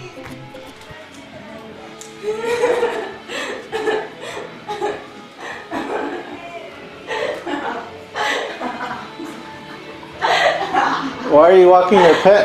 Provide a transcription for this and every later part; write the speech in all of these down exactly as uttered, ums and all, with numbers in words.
Why are you walking your pet?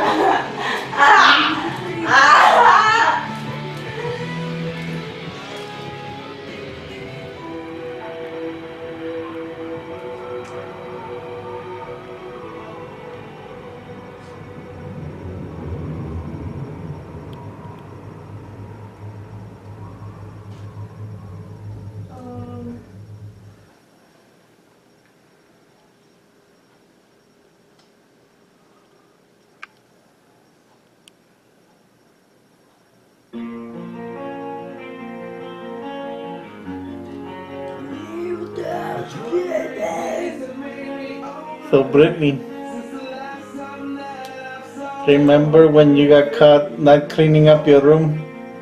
So Brittany, remember when you got caught not cleaning up your room?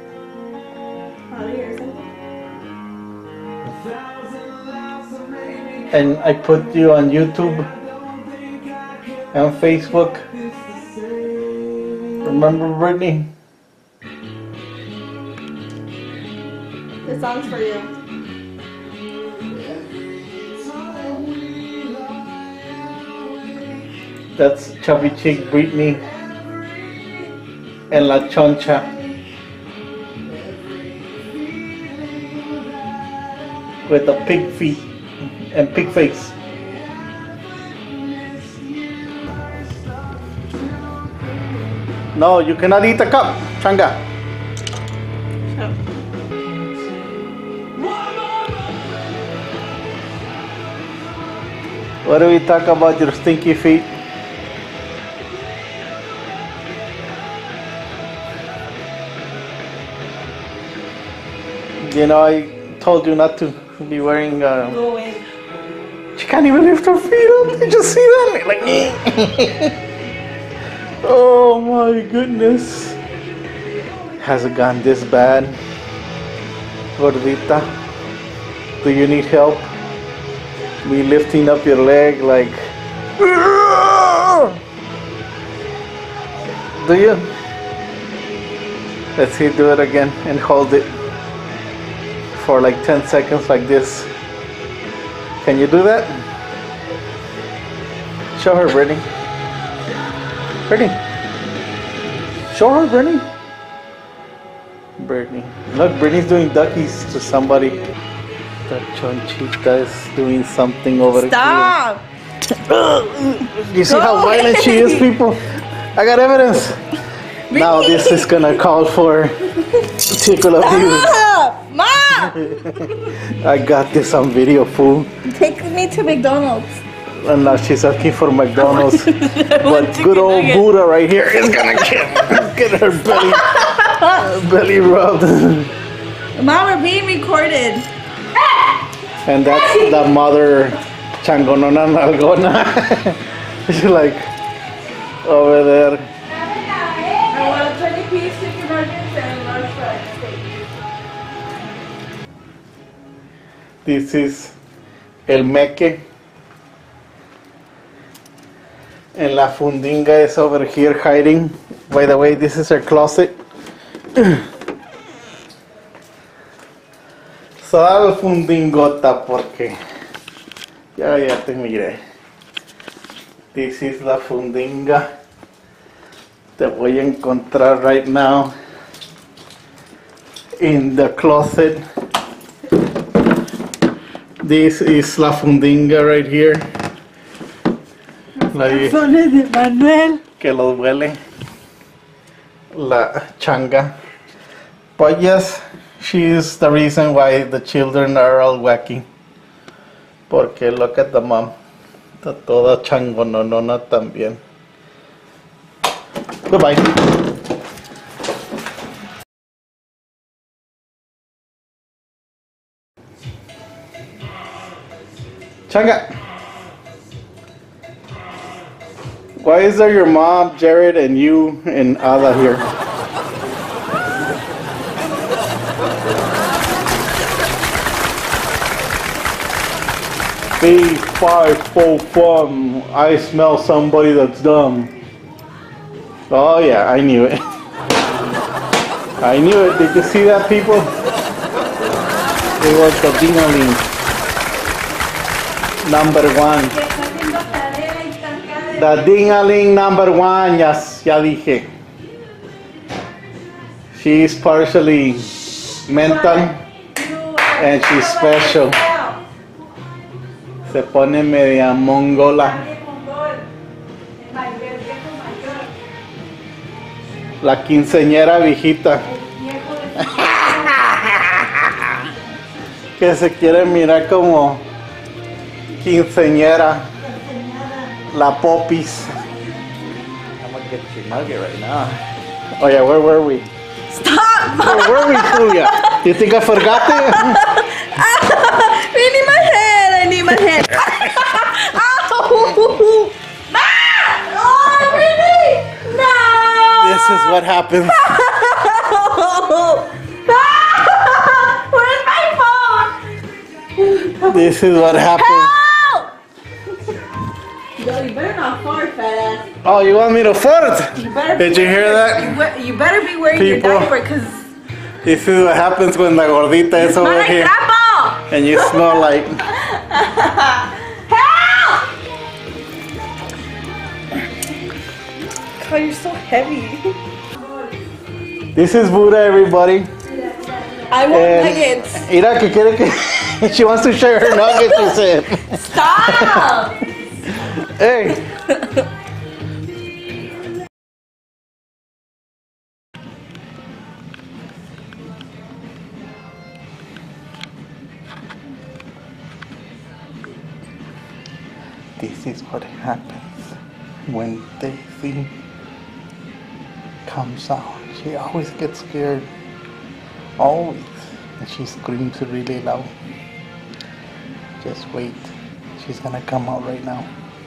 And I put you on YouTube and Facebook. Remember, Brittany? This song's for you. That's Chubby Chick Brittany and La Choncha. With the pig feet and pig face. No, you cannot eat the cup, Changa. What do we talk about your stinky feet? You know, I told you not to be wearing. Uh, Go away. She can't even lift her feet up. Did you see that? Like, oh my goodness. Has it gone this bad? Gordita, do you need help? Me lifting up your leg like. Do you? Let's see, do it again and hold it for like ten seconds like this. Can you do that? Show her, Brittany. Brittany. Show her, Brittany. Brittany. Look, Brittany's doing duckies to somebody. The Chonchita is doing something over Stop. here. You see how violent she is, people? I got evidence. Brittany. Now this is gonna call for tickle abuse. Mom! I got this on video, fool. Take me to McDonald's. And now she's asking for McDonald's. But good old Buddha right here is gonna get, get her belly, uh, belly rubbed. Mom, we're being recorded. And that's the mother changonona nalgona. She's like over there. I want a twenty piece chicken nuggets and large fries. This is el meque. And la fundinga is over here hiding. By the way, this is her closet. Sal fundingota porque ya ya te miré. This is la fundinga. Te voy a encontrar right now in the closet. This is la fundinga right here. La de Manuel. Que los huele. La changa. But yes, she is the reason why the children are all wacky. Porque look at the mom. Está toda changononona también. Goodbye. Changa. Why is there your mom, Jared, and you and Ada here? B five four fun. I smell somebody that's dumb. Oh yeah, I knew it. I knew it. Did you see that, people? It was the ding-a-ling. Number one. The ding-a-ling number one. Yes, ya dije. She's partially mental and she's special. Se pone media mongola. La quinceañera viejita. Que se quiere mirar como quinceañera. La popis. I'm gonna get your nugget right now. Oh yeah, where were we? Stop! Where were we, Julia? Do you think I forgot it? I need my head. I need my head. Ow! Oh, really? No! This is what happens. Where's my phone? This is what happens. Help! No, you better not fart, fat ass. Oh, you want me to fart? You better Did you hear that? You, we you better be wearing People, your diaper, cause this is what happens when the gordita is over like here. trapo. And you smell like... Help! God, you're so heavy. This is Buddha, everybody. I want And nuggets. Mira que quiere que... She wants to share her nuggets, she said. Stop! Hey. This is what happens when Daisy comes out. She always gets scared. Always. And she screams really loud. Just wait. She's gonna come out right now.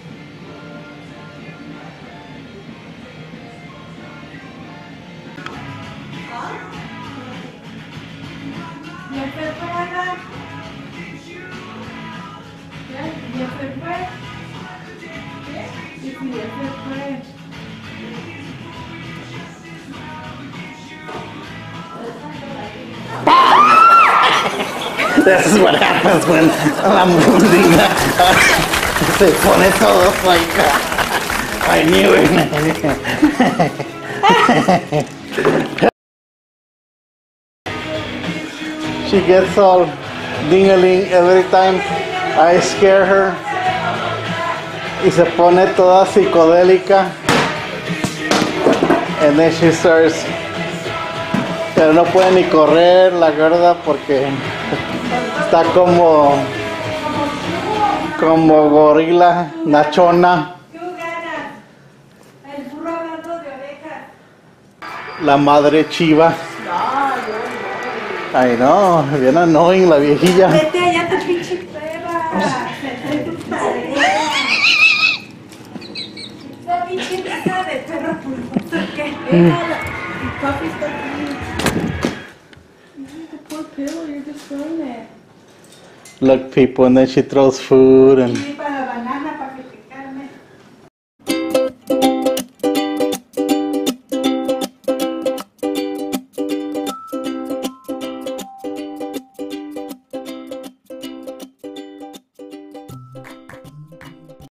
This is what happens when la mundina se pone todo like I knew it. She gets all ding-a-ling every time I scare her. Y se pone toda psicodélica. And then she starts. Pero no puede ni correr la gorda porque está como como gorila, nachona. La madre chiva. Ay no, bien annoying la viejilla. Vete allá, tu pinche perra. La pinche casa de perro pulmoso que déjala. Tu papi está aquí. The poor pill, you're just throwing it. Look, people, and then she throws food and.